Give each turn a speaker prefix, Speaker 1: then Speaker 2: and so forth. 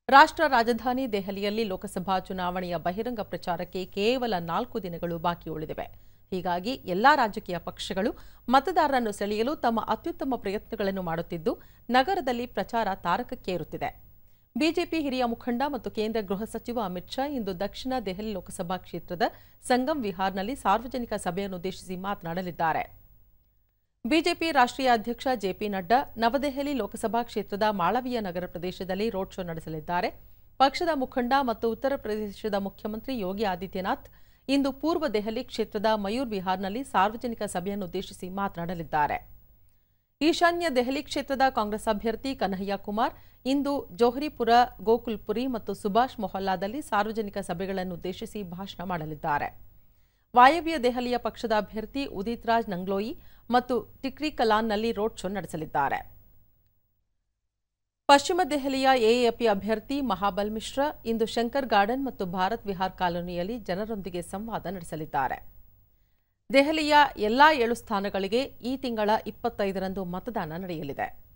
Speaker 1: ರಾಷ್ಟ್ರ ರಾಜಧಾನಿ ದೆಹಲಿಯಲ್ಲಿ ಲೋಕಸಭಾ ಚುನಾವಣೆಯ ಬಹಿರಂಗ ಪ್ರಚಾರಕ್ಕೆ ಕೇವಲ 4 ದಿನಗಳು ಬಾಕಿ ಉಳಿದಿವೆ. ಹೀಗಾಗಿ ಎಲ್ಲಾ ರಾಜಕೀಯ ಪಕ್ಷಗಳು ಮತದಾರರನ್ನು ಸೆಳೆಯಲು ತಮ್ಮ ಅತ್ಯುತ್ತಮ ಪ್ರಯತ್ನಗಳನ್ನು ಮಾಡುತ್ತಿದ್ದು, ನಗರದಲ್ಲಿ ಪ್ರಚಾರ ತಾರಕಕ್ಕೇರುತ್ತಿದೆ. ಬಿಜೆಪಿ ಹಿರಿಯ ಮುಖಂಡ ಮತ್ತು ಕೇಂದ್ರ ಗೃಹ ಸಚಿವ ಅಮಿತ್ ಶಾ ಇಂದು ದಕ್ಷಿಣ ದೆಹಲಿ ಲೋಕಸಭಾ ಕ್ಷೇತ್ರದ ಸಂಗಮ್ ವಿಹಾರ್ನಲ್ಲಿ ಸಾರ್ವಜನಿಕ ಸಭೆಯನ್ನುದ್ದೇಶಿಸಿ ಮಾತನಾಡಲಿದ್ದಾರೆ. ಬಿಜೆಪಿ ರಾಷ್ಟ್ರೀಯ ಅಧ್ಯಕ್ಷ ಜೆಪಿ ನಡ್ಡಾ ನವದೆಹಲಿ ಲೋಕಸಭಾ ಕ್ಷೇತ್ರದ ಮಾಳವೀಯ ನಗರ ಪ್ರದೇಶದಲ್ಲಿ ರೋಡ್ ಶೋ ನಡೆಸಲಿದ್ದಾರೆ. ಪಕ್ಷದ ಮುಖಂಡ ಮತ್ತು ಉತ್ತರ ಪ್ರದೇಶದ ಮುಖ್ಯಮಂತ್ರಿ ಯೋಗಿ ಆದಿತ್ಯನಾಥ್ ಇಂದು ಪೂರ್ವ ದೆಹಲಿ ಕ್ಷೇತ್ರದ ಮಯೂರ್ ವಿಹಾರ್ನಲ್ಲಿ ಸಾರ್ವಜನಿಕ ಸಭೆಯನ್ನುದ್ದೇಶಿಸಿ ಮಾತನಾಡಲಿದ್ದಾರೆ. ಈಶಾನ್ಯ ದೆಹಲಿ ಕ್ಷೇತ್ರದ ಕಾಂಗ್ರೆಸ್ ಅಭ್ಯರ್ಥಿ ಕನ್ಹಯ್ಯ ಕುಮಾರ್ ಇಂದು ಜೋಹರಿಪುರ, ಗೋಕುಲ್ಪುರಿ ಮತ್ತು ಸುಭಾಷ್ ಮೊಹಲ್ಲಾದಲ್ಲಿ ಸಾರ್ವಜನಿಕ ಸಭೆಗಳನ್ನುದ್ದೇಶಿಸಿ ಭಾಷಣ ಮಾಡಲಿದ್ದಾರೆ. ವಾಯವ್ಯ ದೆಹಲಿಯ ಪಕ್ಷದ ಅಭ್ಯರ್ಥಿ ಉದಿತ್ ರಾಜ್ ನಂಗ್ಲೋಯಿ ಮತ್ತು ಟಿಕ್ರಿ ಕಲಾನ್ನಲ್ಲಿ ರೋಡ್ ಶೋ ನಡೆಸಲಿದ್ದಾರೆ. ಪಶ್ಚಿಮ ದೆಹಲಿಯ ಎಎಪಿ ಅಭ್ಯರ್ಥಿ ಮಹಾಬಲ್ ಮಿಶ್ರಾ ಇಂದು ಶಂಕರ್ ಗಾರ್ಡನ್ ಮತ್ತು ಭಾರತ್ ವಿಹಾರ್ ಕಾಲೋನಿಯಲ್ಲಿ ಜನರೊಂದಿಗೆ ಸಂವಾದ ನಡೆಸಲಿದ್ದಾರೆ. ದೆಹಲಿಯ ಎಲ್ಲಾ 7 ಸ್ಥಾನಗಳಿಗೆ ಈ ತಿಂಗಳ 25ರಂದು ಮತದಾನ ನಡೆಯಲಿದೆ.